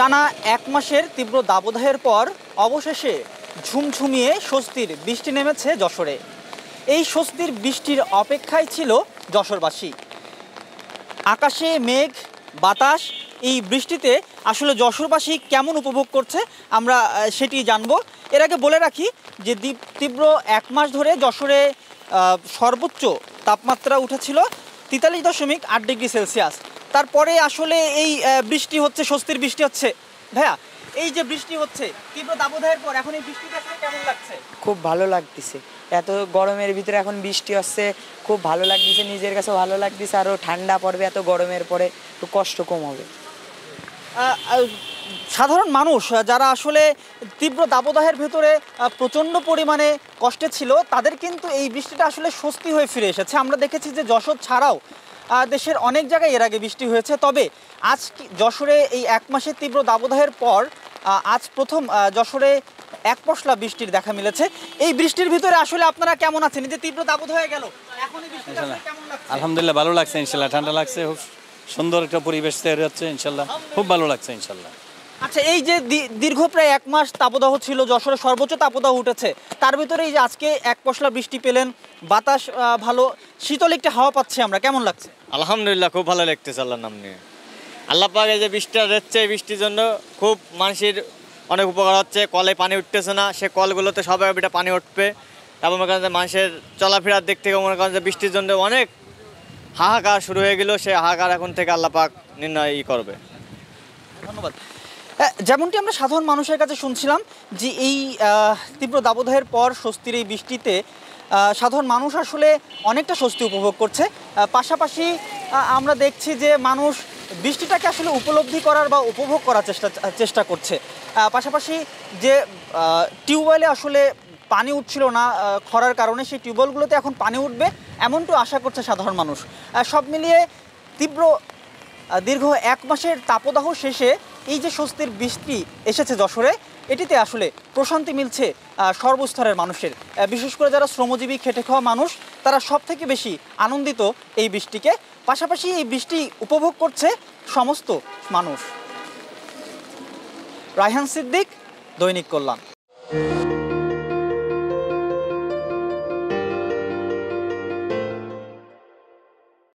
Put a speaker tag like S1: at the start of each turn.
S1: টানা এক মাসের তীব্র দাবদাহের পর অবশেষে ঝুমঝুমিয়ে স্বস্তির বৃষ্টি নেমেছে যশোরে। এই স্বস্তির বৃষ্টির অপেক্ষায় ছিল যশোরবাসী। আকাশে মেঘ, বাতাস, এই বৃষ্টিতে আসলে যশোরবাসী কেমন উপভোগ করছে আমরা সেটি জানবো। এর আগে বলে রাখি যে তীব্র এক মাস ধরে যশোরে সর্বোচ্চ তাপমাত্রা উঠেছিল 43.8 ডিগ্রি সেলসিয়াস। তারপরে আসলে এই বৃষ্টি হচ্ছে, স্বস্তির বৃষ্টি হচ্ছে। ভাইয়া, এই যে বৃষ্টি হচ্ছে তীব্র দাবদাহের পর, এখন এই বৃষ্টিটা কেমন লাগছে?
S2: খুব ভালো লাগতেছে। এত গরমের ভিতরে এখন বৃষ্টি হচ্ছে, খুব ভালো লাগতেছে, নিজের কাছে ভালো লাগতেছে। আরও ঠান্ডা পড়বে, এত গরমের পরে একটু কষ্ট কম হবে।
S1: সাধারণ মানুষ যারা আসলে তীব্র দাবদাহের ভেতরে প্রচণ্ড পরিমাণে কষ্টে ছিল, তাদের কিন্তু এই বৃষ্টিটা আসলে স্বস্তি হয়ে ফিরে এসেছে। আমরা দেখেছি যে যশোর ছাড়াও দেশের অনেক জায়গায় এর আগে বৃষ্টি হয়েছে, তবে আজ যশোরে এই এক মাসের তীব্র দাবদাহের পর আজ প্রথম যশোরে এক পশলা বৃষ্টির দেখা মিলেছে। এই বৃষ্টির ভিতরে আসলে আপনারা কেমন আছেন? এই যে তীব্র দাবদাহ হয়ে গেল, এখন এই বৃষ্টিটা কেমন লাগছে?
S3: আলহামদুলিল্লাহ ভালো লাগছে, ইনশাল্লাহ ঠান্ডা লাগছে, খুব সুন্দর একটা পরিবেশ তৈরি হচ্ছে, ইনশাল্লাহ খুব ভালো লাগছে ইনশাল্লাহ।
S1: আচ্ছা, এই যে দীর্ঘ প্রায় এক মাস তাপদাহ ছিল, যশোরে সর্বোচ্চ তাপদাহ উঠেছে, তার ভিতরে এই যে আজকে এক পশলা বৃষ্টি পেলেন, বাতাস ভালো, শীতল একটা হাওয়া পাচ্ছি আমরা, কেমন লাগছে?
S4: আলহামদুলিল্লাহ খুব ভালো লাগতেছে আল্লাহর নাম নিয়ে। আল্লাহ পাক এই যে বৃষ্টিটা দিচ্ছে, এই বৃষ্টির জন্য খুব মানুষের অনেক উপকার হচ্ছে। কলে পানি উঠতেছে না, সে কলগুলোতে সবাই পানি উঠবে, এবং মনে করেন যে মানুষের চলাফেরার দিক থেকে মনে করেন যে বৃষ্টির জন্য অনেক হাহাকার শুরু হয়ে গেল। সে হাহাকার এখন থেকে আল্লাহ পাক নির্ণয় করবে।
S1: ধন্যবাদ। যেমনটি আমরা সাধারণ মানুষের কাছে শুনছিলাম যে এই তীব্র দাবদাহের পর স্বস্তির এই বৃষ্টিতে সাধারণ মানুষ আসলে অনেকটা স্বস্তি উপভোগ করছে। পাশাপাশি আমরা দেখছি যে মানুষ বৃষ্টিটাকে আসলে উপলব্ধি করার বা উপভোগ করার চেষ্টা করছে। পাশাপাশি যে টিউবওয়েলে আসলে পানি উঠছিল না খরার কারণে, সেই টিউবওয়েলগুলোতে এখন পানি উঠবে এমনটাও আশা করছে সাধারণ মানুষ। সব মিলিয়ে দীর্ঘ এক মাসের তাপদাহ শেষে এই যে স্বস্তির বৃষ্টি এসেছে যশোরে, এটিতে আসলে প্রশান্তি মিলছে সর্বস্তরের মানুষের। বিশেষ করে যারা শ্রমজীবী, খেটে খাওয়া মানুষ, তারা সব থেকে বেশি আনন্দিত এই বৃষ্টিকে। পাশাপাশি এই বৃষ্টি উপভোগ করছে সমস্ত মানুষ। রায়হান সিদ্দিক, দৈনিক কল্যাণ।